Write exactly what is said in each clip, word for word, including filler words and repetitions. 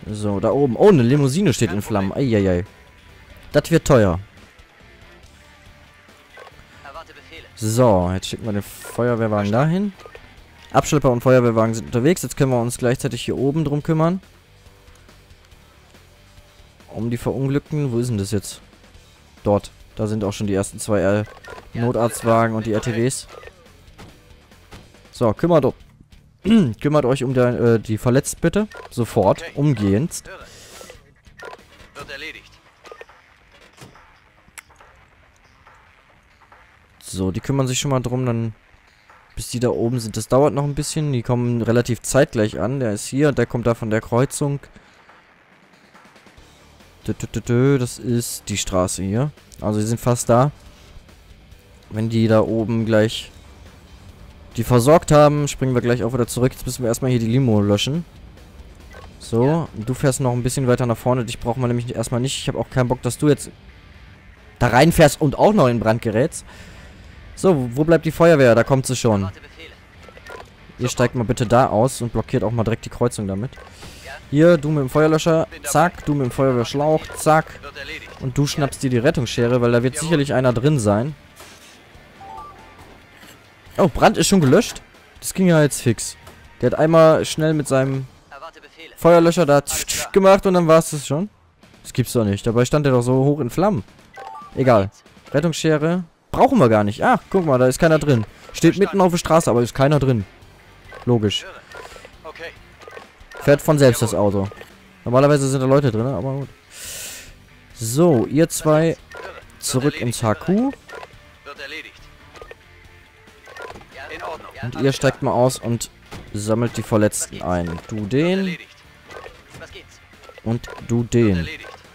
So, da oben. Oh, eine Limousine steht in Flammen. Eieiei. Das wird teuer. So, jetzt schicken wir den Feuerwehrwagen dahin. Abschlepper und Feuerwehrwagen sind unterwegs. Jetzt können wir uns gleichzeitig hier oben drum kümmern. Um die Verunglückten. Wo ist denn das jetzt? Dort. Da sind auch schon die ersten zwei äh, Notarztwagen und die R T Ws. So, kümmert, kümmert euch um der, äh, die Verletzten bitte. Sofort. Umgehend. Wird erledigt. So, die kümmern sich schon mal drum, dann bis die da oben sind. Das dauert noch ein bisschen. Die kommen relativ zeitgleich an. Der ist hier und der kommt da von der Kreuzung. Das ist die Straße hier. Also die sind fast da. Wenn die da oben gleich die versorgt haben, springen wir gleich auch wieder zurück. Jetzt müssen wir erstmal hier die Limo löschen. So, du fährst noch ein bisschen weiter nach vorne. Dich brauchen wir nämlich erstmal nicht. Ich habe auch keinen Bock, dass du jetzt da reinfährst und auch noch in Brand gerätst. So, wo bleibt die Feuerwehr? Da kommt sie schon. Ihr steigt mal bitte da aus und blockiert auch mal direkt die Kreuzung damit. Hier, du mit dem Feuerlöscher, zack, du mit dem Feuerwehrschlauch, zack. Und du schnappst dir die Rettungsschere, weil da wird sicherlich einer drin sein. Oh, Brand ist schon gelöscht. Das ging ja jetzt fix. Der hat einmal schnell mit seinem Feuerlöscher da gemacht und dann war es das schon. Das gibt's doch nicht. Dabei stand der doch so hoch in Flammen. Egal. Rettungsschere brauchen wir gar nicht. Ah, guck mal, da ist keiner drin. Steht mitten auf der Straße, aber ist keiner drin. Logisch. Fährt von selbst das Auto. Normalerweise sind da Leute drin, aber gut. So, ihr zwei zurück ins H Q. Und ihr steigt mal aus und sammelt die Verletzten ein. Du den. Und du den.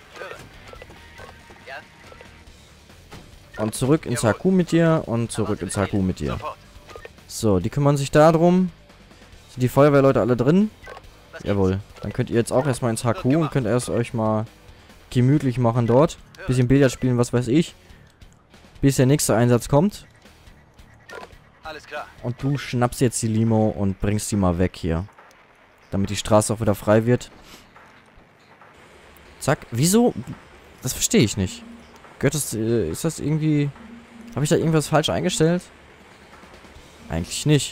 Und zurück ins H Q mit dir und zurück ins H Q mit dir. So, die kümmern sich darum. Sind die Feuerwehrleute alle drin? Jawohl. Dann könnt ihr jetzt auch erstmal ins H Q und könnt erst euch mal gemütlich machen dort. Bisschen Billard spielen, was weiß ich. Bis der nächste Einsatz kommt. Und du schnappst jetzt die Limo und bringst die mal weg hier. Damit die Straße auch wieder frei wird. Zack. Wieso? Das verstehe ich nicht. Gehört das, äh, ist das irgendwie... Habe ich da irgendwas falsch eingestellt? Eigentlich nicht.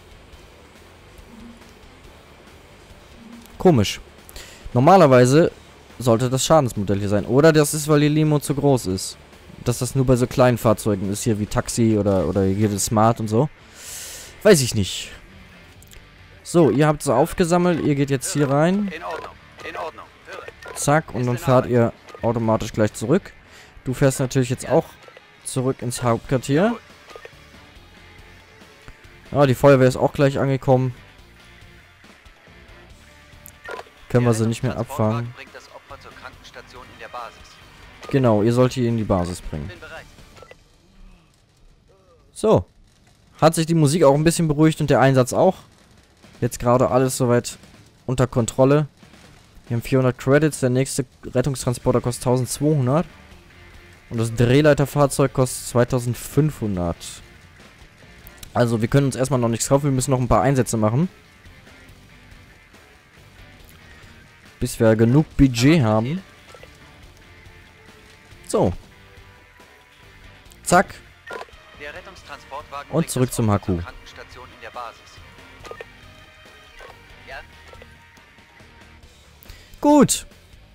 Komisch. Normalerweise sollte das Schadensmodell hier sein. Oder das ist, weil die Limo zu groß ist. Dass das nur bei so kleinen Fahrzeugen ist, hier wie Taxi oder, oder hier das Smart und so. Weiß ich nicht. So, ihr habt sie aufgesammelt. Ihr geht jetzt hier rein. Zack, und dann fahrt ihr automatisch gleich zurück. Du fährst natürlich jetzt auch zurück ins Hauptquartier. Ja, die Feuerwehr ist auch gleich angekommen. Können wir sie nicht mehr abfahren. Genau, ihr sollt ihn in die Basis bringen. So. Hat sich die Musik auch ein bisschen beruhigt und der Einsatz auch. Jetzt gerade alles soweit unter Kontrolle. Wir haben vierhundert Credits. Der nächste Rettungstransporter kostet eintausendzweihundert. Und das Drehleiterfahrzeug kostet zweitausendfünfhundert. Also wir können uns erstmal noch nichts kaufen. Wir müssen noch ein paar Einsätze machen. Bis wir genug Budget haben. So. Zack. Und zurück zum H Q. Gut.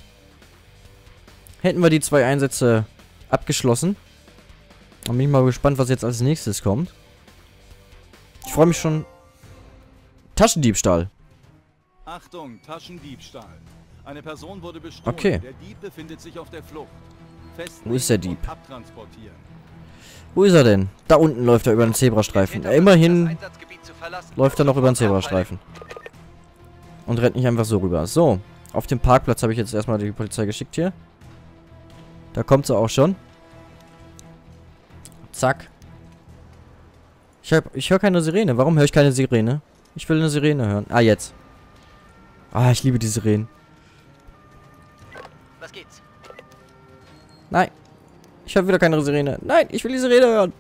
Hätten wir die zwei Einsätze abgeschlossen. Und bin ich mal gespannt, was jetzt als nächstes kommt. Ich freue mich schon. Taschendiebstahl. Achtung, Taschendiebstahl. Eine Person wurde bestohlen. Okay. Der Dieb befindet sich auf der Flucht. Wo ist der Dieb? Abtransportieren. Wo ist er denn? Da unten läuft er über den Zebrastreifen. Ja, immerhin läuft er noch über den Zebrastreifen. Und rennt nicht einfach so rüber. So, auf dem Parkplatz habe ich jetzt erstmal die Polizei geschickt hier. Da kommt sie auch schon. Zack. Ich, hab, ich höre keine Sirene. Warum höre ich keine Sirene? Ich will eine Sirene hören. Ah, jetzt. Ah, ich liebe die Sirenen. Was geht's? Nein. Ich habe wieder keine Sirene. Nein, ich will die Sirene hören.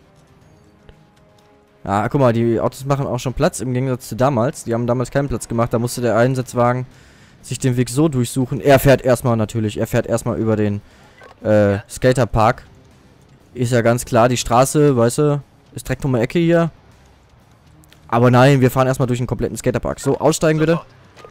Ah, guck mal, die Autos machen auch schon Platz im Gegensatz zu damals. Die haben damals keinen Platz gemacht. Da musste der Einsatzwagen sich den Weg so durchsuchen. Er fährt erstmal natürlich, er fährt erstmal über den äh, Skaterpark. Ist ja ganz klar, die Straße, weißt du, ist direkt um die Ecke hier. Aber nein, wir fahren erstmal durch den kompletten Skaterpark. So, aussteigen bitte.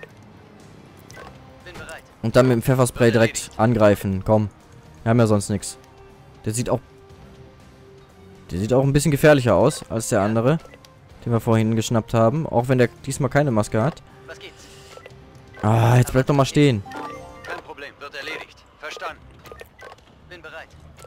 Bin bereit. Und dann mit dem Pfefferspray direkt angreifen. Komm. Wir haben ja sonst nichts. Der sieht auch... Der sieht auch ein bisschen gefährlicher aus als der andere, den wir vorhin geschnappt haben. Auch wenn der diesmal keine Maske hat. Was geht's? Ah, jetzt bleib doch mal stehen. Kein Problem, wird erledigt. Verstanden. Bin bereit.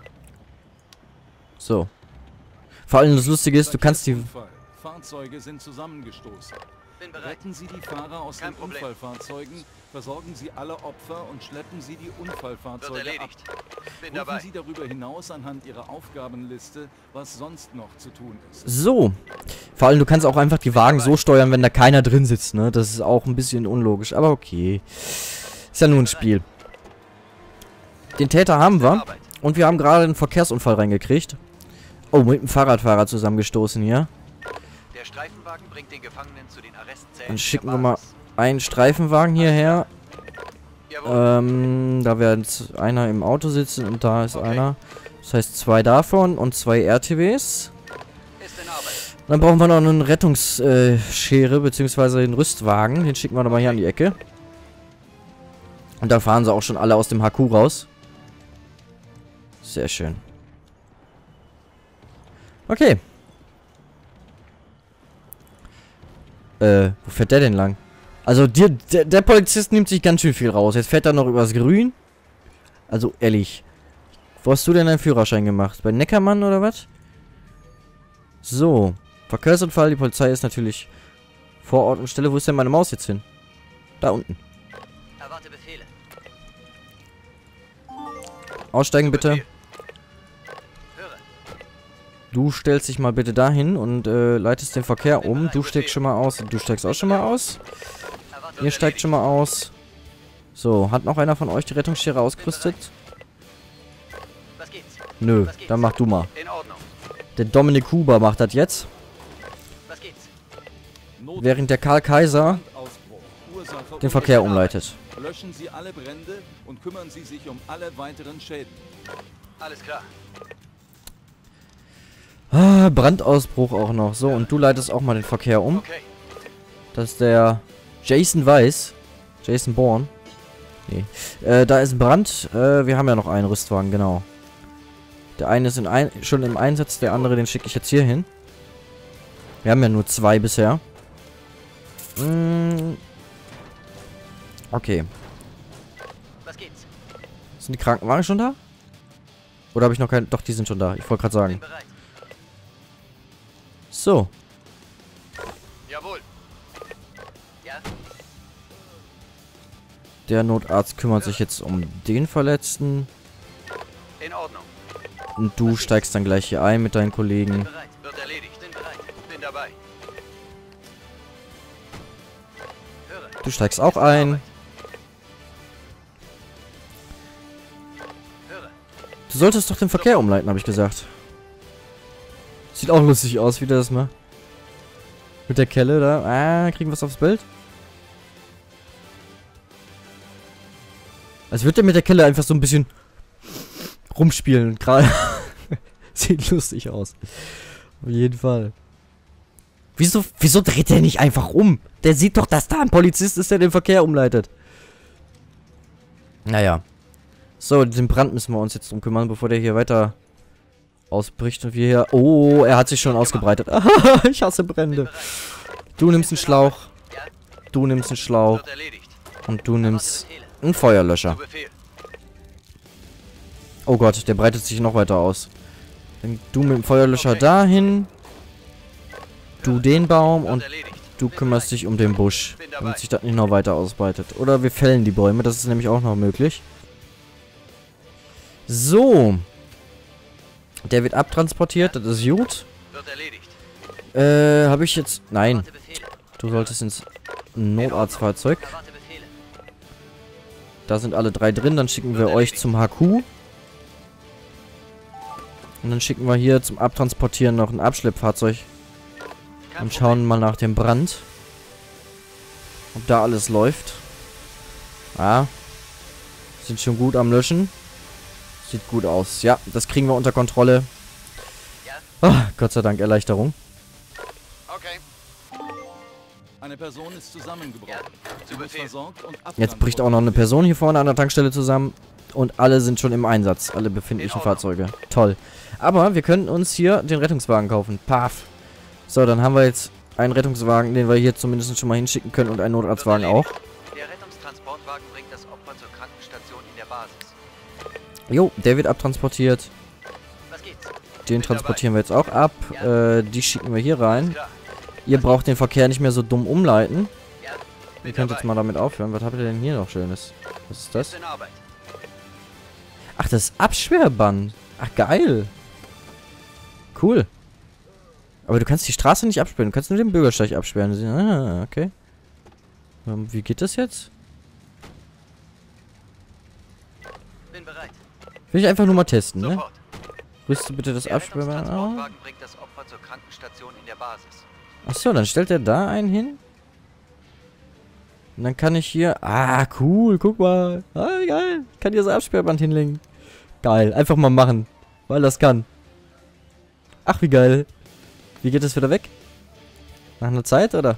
So. Vor allem das Lustige ist, du kannst die... Unfall. Fahrzeuge sind zusammengestoßen. Bin bereit. Retten Sie die Fahrer aus Kein den Problem. Unfallfahrzeugen, versorgen Sie alle Opfer und schleppen Sie die Wird Unfallfahrzeuge ab. erledigt. Bin Rufen dabei. Sie darüber hinaus anhand Ihrer Aufgabenliste, was sonst noch zu tun ist. So. Vor allem, du kannst auch einfach die Wagen so steuern, wenn da keiner drin sitzt, ne? Das ist auch ein bisschen unlogisch, aber okay. Ist ja nur ein Spiel. Den Täter haben wir. Arbeit. Und wir haben gerade einen Verkehrsunfall reingekriegt. Oh, mit dem Fahrradfahrer zusammengestoßen hier. Der Streifenwagen bringt den Gefangenen zu den Arrestzellen. Dann der schicken wir mal Basis. einen Streifenwagen hierher. Jawohl. Ähm, da wird jetzt einer im Auto sitzen und da ist Okay. einer. Das heißt zwei davon und zwei R T Ws. Ist in Arbeit. Dann brauchen wir noch eine Rettungsschere, beziehungsweise den Rüstwagen. Den schicken wir doch mal hier an die Ecke. Und da fahren sie auch schon alle aus dem H Q raus. Sehr schön. Okay. Äh, wo fährt der denn lang? Also dir, der, der Polizist nimmt sich ganz schön viel raus. Jetzt fährt er noch übers Grün. Also ehrlich. Wo hast du denn deinen Führerschein gemacht? Bei Neckermann oder was? So. Verkehrsunfall, die Polizei ist natürlich vor Ort und Stelle. Wo ist denn meine Maus jetzt hin? Da unten. Erwarte Befehle. Aussteigen bitte. Befehl. Höre. Du stellst dich mal bitte dahin und äh, leitest den Verkehr um. Du steigst schon mal aus. Du steigst auch schon mal aus. Erwarte Ihr steigt schon mal aus. So, hat noch einer von euch die Rettungsschere ausgerüstet? Was geht's? Nö, dann mach du mal. In Ordnung. Der Dominik Huber macht das jetzt. Was geht's? Not- Während der Karl Kaiser Brandausbruch. Ursache den Verkehr umleitet. Löschen Sie alle Brände und kümmern Sie sich um alle weiteren Schäden. Alles klar. Ah, Brandausbruch auch noch. So, und du leitest auch mal den Verkehr um. Okay. Das ist der Jason Weiss. Jason Bourne. Nee. Äh, da ist ein Brand. Äh, wir haben ja noch einen Rüstwagen, genau. Der eine ist in ein schon im Einsatz, der andere, den schicke ich jetzt hier hin. Wir haben ja nur zwei bisher. Mm. Okay. Was geht's? Sind die Krankenwagen schon da? Oder habe ich noch keinen... Doch, die sind schon da. Ich wollte gerade sagen. Bin bereit. So. Jawohl. Ja. Der Notarzt kümmert sich jetzt um den Verletzten. In Ordnung. Und du steigst dann gleich hier ein mit deinen Bin Kollegen. bereit. Wird erledigt. Bin bereit. Bin dabei. Höre. Du steigst auch ein. Höre. Du solltest doch den Verkehr umleiten, habe ich gesagt. Sieht auch lustig aus, wie der das mal. Mit der Kelle da. Ah, kriegen wir es aufs Bild? Als würde er mit der Kelle einfach so ein bisschen rumspielen. Gerade. Sieht lustig aus. Auf jeden Fall. Wieso, wieso dreht der nicht einfach um? Der sieht doch, dass da ein Polizist ist, der den Verkehr umleitet. Naja. So, den Brand müssen wir uns jetzt drum kümmern, bevor der hier weiter ausbricht und wir hier... Oh, er hat sich schon ausgebreitet. Ich hasse Brände. Du nimmst einen Schlauch. Ja. Du nimmst einen Schlauch. Wird erledigt. Und du nimmst Befehle. einen Feuerlöscher. Zu Befehl. Oh Gott, der breitet sich noch weiter aus. Dann du mit dem Feuerlöscher dahin. Du den Baum Wird und erledigt. du Bin kümmerst bereit. dich um den Busch. Bin dabei. Damit sich das nicht noch weiter ausbreitet. Oder wir fällen die Bäume, das ist nämlich auch noch möglich. So. Der wird abtransportiert, das ist gut. Wird erledigt. Äh, habe ich jetzt... Nein, Erwarte Befehle. du solltest ins Notarztfahrzeug. Erwarte Befehle. Da sind alle drei drin, dann schicken wir euch zum H Q. Und dann schicken wir hier zum Abtransportieren noch ein Abschleppfahrzeug. Kein Und schauen mal nach dem Brand. Ob da alles läuft. Ah. Sind schon gut am Löschen. Sieht gut aus. Ja, das kriegen wir unter Kontrolle. Oh, Gott sei Dank Erleichterung. Okay. Eine Person ist zusammengebrochen. Ja, Sie zu wird Befehl. versorgt und Jetzt bricht auch noch eine Person hier vorne an der Tankstelle zusammen. Und alle sind schon im Einsatz. Alle befindlichen In Ordnung. Fahrzeuge. Toll. Aber wir können uns hier den Rettungswagen kaufen. Paf. So, dann haben wir jetzt einen Rettungswagen, den wir hier zumindest schon mal hinschicken können. Und einen Notarztwagen auch. Der Rettungstransportwagen bringt das Opfer zur Krankenstation in der Basis. Jo, der wird abtransportiert. Was geht's? Den Bin transportieren wir jetzt auch ab. Äh, die schicken wir hier dabei. rein. Alles klar. Ihr braucht den Verkehr nicht mehr so dumm umleiten. Ja, Ihr bin könnt dabei. jetzt mal damit aufhören. Was habt ihr denn hier noch Schönes? Was ist das? Ist in Arbeit. Ach, das ist Absperrband. Ach, geil. Cool. Aber du kannst die Straße nicht absperren. Du kannst nur den Bürgersteig absperren. Ah, okay. Ähm, wie geht das jetzt? Bin bereit. Will ich einfach nur mal testen, ne? Sofort. Rüste bitte das Der Absperrband auf. Rettungstransportwagen bringt das Opfer zur Krankenstation in der Basis. Achso, dann stellt er da einen hin. Und dann kann ich hier... Ah, cool, guck mal. Ah, geil. Ich kann hier das Absperrband hinlegen. Geil, einfach mal machen. Weil das kann. Ach, wie geil. Wie geht das wieder weg? Nach einer Zeit, oder?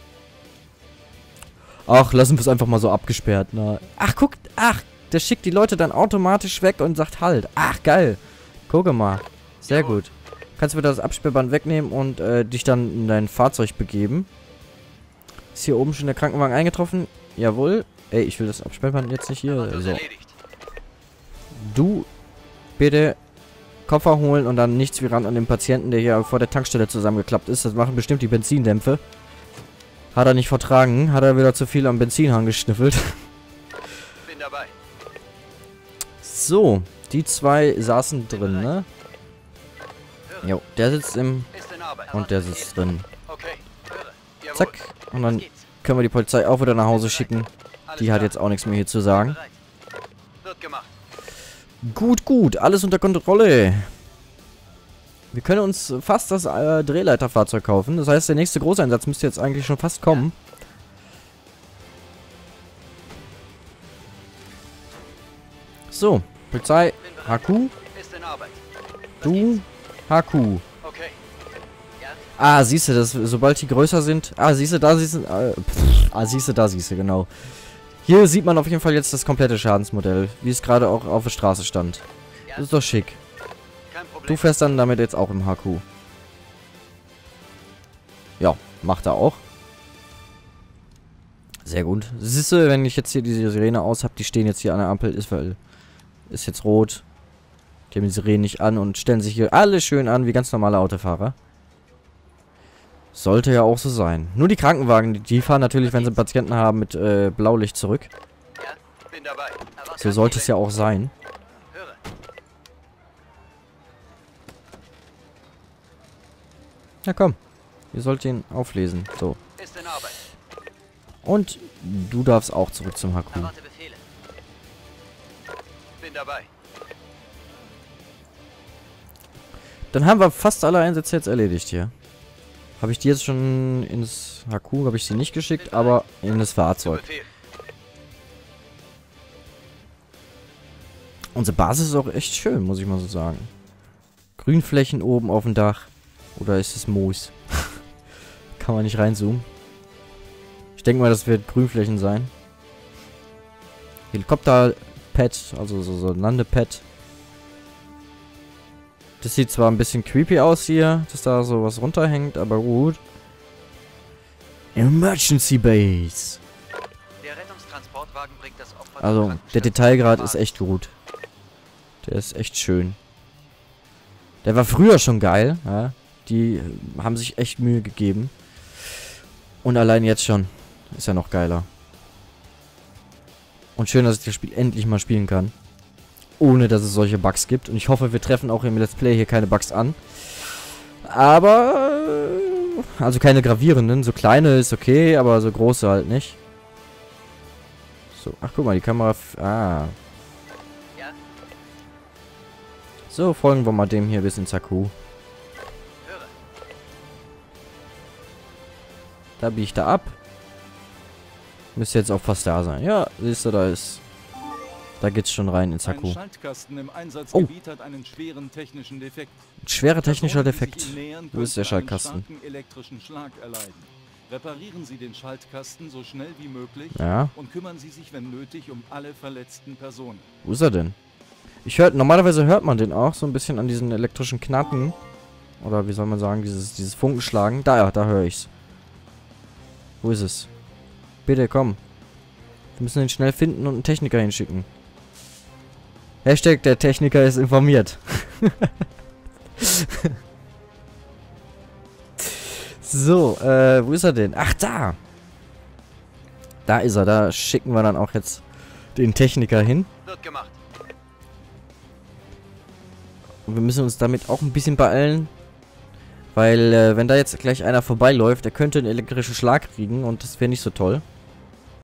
Ach, lassen wir es einfach mal so abgesperrt. Na. Ach, guck. Ach, der schickt die Leute dann automatisch weg und sagt Halt. Ach, geil. Gucke mal. Sehr Jawohl. gut. Kannst du wieder das Absperrband wegnehmen und äh, dich dann in dein Fahrzeug begeben. Ist hier oben schon der Krankenwagen eingetroffen? Jawohl. Ey, ich will das Absperrband jetzt nicht hier. Wird So. erledigt. Du bitte Koffer holen und dann nichts wie ran an den Patienten, der hier vor der Tankstelle zusammengeklappt ist. Das machen bestimmt die Benzindämpfe. Hat er nicht vertragen. Hat er wieder zu viel am Benzinhahn geschnüffelt. Bin dabei. So, die zwei saßen drin, ne? Höre. Jo, der sitzt im... Ist in Arbeit. Und der sitzt drin. Okay. Höre. Jawohl. Zack. Und dann Was geht's? können wir die Polizei auch wieder nach Hause schicken. Alles Die hat klar. jetzt auch nichts mehr hier zu sagen. Bereit. Wird gemacht. Gut, gut. Alles unter Kontrolle. Wir können uns fast das äh, Drehleiterfahrzeug kaufen. Das heißt, der nächste Großeinsatz müsste jetzt eigentlich schon fast kommen. So, Polizei, Bin bereit. H Q, Ist in Arbeit. Was du, geht's? H Q. Okay. Ja, Ah, siehst du, das, sobald die größer sind. Ah, siehst du, da siehst du. Äh, pff, ah, siehst du, da siehst du, genau. Hier sieht man auf jeden Fall jetzt das komplette Schadensmodell, wie es gerade auch auf der Straße stand. Das ist doch schick. kein Problem. Du fährst dann damit jetzt auch im H Q. Ja, macht er auch. Sehr gut. Siehst du, wenn ich jetzt hier diese Sirene aus habe, die stehen jetzt hier an der Ampel, ist, weil, ist jetzt rot. Die haben die Sirene nicht an und stellen sich hier alle schön an, wie ganz normale Autofahrer. Sollte ja auch so sein. Nur die Krankenwagen, die, die fahren natürlich, wenn sie Patienten haben, mit äh, Blaulicht zurück. Ja, bin dabei. Aber So kein sollte es ja Problem. auch sein. Höre. Na komm. Ihr sollt ihn auflesen. So. Ist in Arbeit. Und du darfst auch zurück zum H Q. Erwarte Befehle. Bin dabei. Dann haben wir fast alle Einsätze jetzt erledigt hier. Habe ich die jetzt schon ins H Q, habe ich sie nicht geschickt, aber in das Zu Fahrzeug. Befehl. Unsere Basis ist auch echt schön, muss ich mal so sagen. Grünflächen oben auf dem Dach. Oder ist es Moos? Kann man nicht reinzoomen. Ich denke mal, das wird Grünflächen sein. Helikopter-Pad, also so, so ein Landepad. Das sieht zwar ein bisschen creepy aus hier, dass da so was runterhängt, aber gut. Emergency Base. Der Rettungstransportwagen bringt das Opfer zur Also, der Krankenstation Detailgrad in ist der echt gut. Der ist echt schön. Der war früher schon geil, ja. Die haben sich echt Mühe gegeben. Und allein jetzt schon ist er noch geiler. Und schön, dass ich das Spiel endlich mal spielen kann. Ohne, dass es solche Bugs gibt. Und ich hoffe, wir treffen auch im Let's Play hier keine Bugs an. Aber... äh, Also keine gravierenden. So kleine ist okay, aber so große halt nicht. So, ach guck mal, die Kamera... f- Ah. Ja. So, folgen wir mal dem hier bis ins H Q. Höre. Da biege ich da ab. Müsste jetzt auch fast da sein. Ja, siehst du, da ist... Da geht's schon rein ins Ein Akku. Schaltkasten im Einsatzgebiet hat einen schweren technischen Defekt. Schwerer technischer Personen, die sich Defekt. ihm nähern, Wo ist der könnten Schaltkasten? einen starken elektrischen Schlag erleiden. Reparieren Sie den Schaltkasten so schnell wie möglich Ja. und kümmern Sie sich, wenn nötig, um alle verletzten Personen. Wo ist er denn? Ich hör, normalerweise hört man den auch so ein bisschen an diesen elektrischen Knacken. Oder wie soll man sagen, dieses, dieses Funkenschlagen. Da, ja, da höre ich's. Wo ist es? Bitte, komm. Wir müssen ihn schnell finden und einen Techniker hinschicken. Hashtag, der Techniker ist informiert. So, äh, wo ist er denn? Ach, da! Da ist er, da schicken wir dann auch jetzt den Techniker hin. Wird gemacht. Und wir müssen uns damit auch ein bisschen beeilen. Weil, äh, wenn da jetzt gleich einer vorbeiläuft, der könnte einen elektrischen Schlag kriegen und das wäre nicht so toll.